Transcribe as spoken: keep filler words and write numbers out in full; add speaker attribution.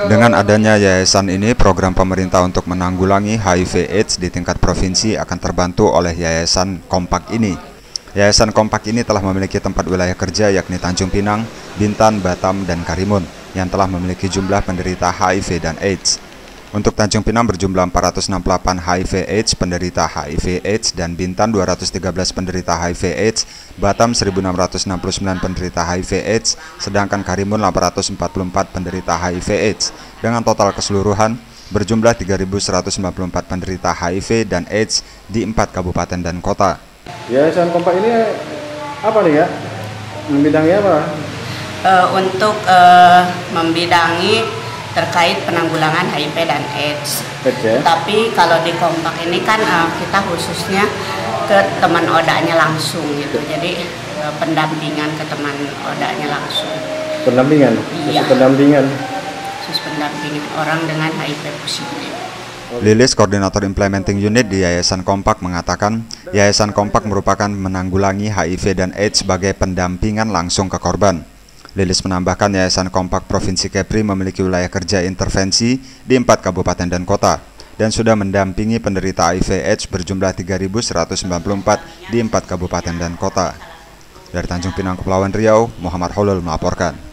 Speaker 1: Dengan adanya yayasan ini, program pemerintah untuk menanggulangi H I V AIDS di tingkat provinsi akan terbantu oleh Yayasan Kompak ini. Yayasan Kompak ini telah memiliki tempat wilayah kerja yakni Tanjung Pinang, Bintan, Batam, dan Karimun yang telah memiliki jumlah penderita H I V dan AIDS. Untuk Tanjung Pinang berjumlah empat ratus enam puluh delapan H I V AIDS penderita H I V AIDS dan Bintan dua ratus tiga belas penderita H I V AIDS, Batam seribu enam ratus enam puluh sembilan penderita H I V AIDS, sedangkan Karimun delapan ratus empat puluh empat penderita H I V AIDS. Dengan total keseluruhan berjumlah tiga ribu seratus sembilan puluh empat penderita H I V dan AIDS di empat kabupaten dan kota.
Speaker 2: Yayasan Kompak ini apa nih ya? Membidangi apa?
Speaker 3: Uh, untuk uh, membidangi terkait penanggulangan H I V dan AIDS.
Speaker 2: Okay.
Speaker 3: Tapi kalau di Kompak ini kan uh, kita khususnya ke teman odanya langsung gitu. Jadi uh, pendampingan ke teman odanya langsung.
Speaker 2: Pendampingan?
Speaker 3: Iya.
Speaker 2: Khusus pendampingan?
Speaker 3: Khusus pendampingan orang dengan H I V positif.
Speaker 1: Lilis, koordinator implementing unit di Yayasan Kompak, mengatakan Yayasan Kompak merupakan menanggulangi H I V dan AIDS sebagai pendampingan langsung ke korban. Lilis menambahkan Yayasan Kompak Provinsi Kepri memiliki wilayah kerja intervensi di empat kabupaten dan kota dan sudah mendampingi penderita H I V AIDS berjumlah tiga ribu seratus sembilan puluh empat di empat kabupaten dan kota. Dari Tanjung Pinang, Kepulauan Riau, Muhammad Holul melaporkan.